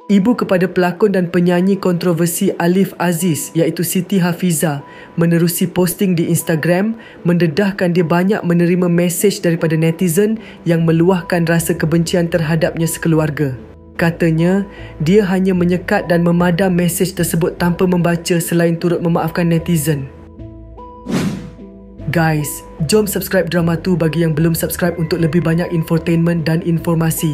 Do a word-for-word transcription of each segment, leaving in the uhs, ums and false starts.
Ibu kepada pelakon dan penyanyi kontroversi Alif Aziz iaitu Siti Hafizah menerusi posting di Instagram mendedahkan dia banyak menerima mesej daripada netizen yang meluahkan rasa kebencian terhadapnya sekeluarga. Katanya, dia hanya menyekat dan memadam mesej tersebut tanpa membaca selain turut memaafkan netizen. Guys, jom subscribe Drama Tu bagi yang belum subscribe untuk lebih banyak infotainment dan informasi.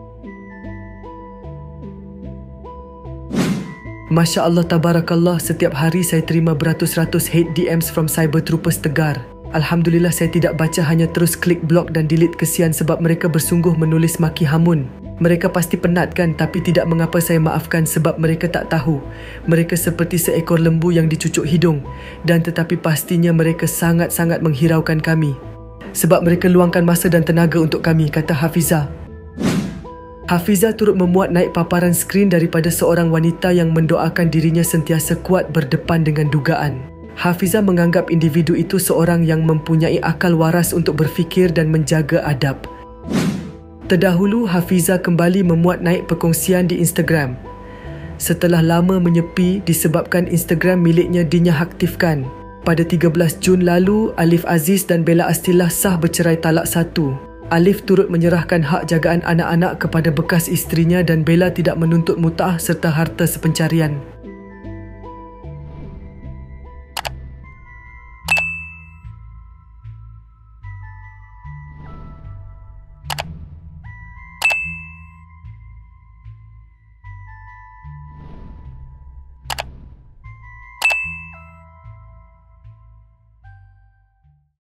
Masya Allah tabarakallah, setiap hari saya terima beratus-ratus hate D Ms from cyber troopers Tegar. Alhamdulillah saya tidak baca, hanya terus klik block dan delete, kesian sebab mereka bersungguh menulis maki hamun. Mereka pasti penat kan, tapi tidak mengapa saya maafkan sebab mereka tak tahu. Mereka seperti seekor lembu yang dicucuk hidung, dan tetapi pastinya mereka sangat-sangat menghiraukan kami. Sebab mereka luangkan masa dan tenaga untuk kami, kata Hafizah. Hafizah turut memuat naik paparan skrin daripada seorang wanita yang mendoakan dirinya sentiasa kuat berdepan dengan dugaan. Hafizah menganggap individu itu seorang yang mempunyai akal waras untuk berfikir dan menjaga adab. Terdahulu, Hafizah kembali memuat naik perkongsian di Instagram. Setelah lama menyepi disebabkan Instagram miliknya dinonaktifkan. Pada tiga belas Jun lalu, Alif Aziz dan Bella Astilah sah bercerai talak satu. Alif turut menyerahkan hak jagaan anak-anak kepada bekas isterinya dan Bella tidak menuntut mut'ah serta harta sepencarian.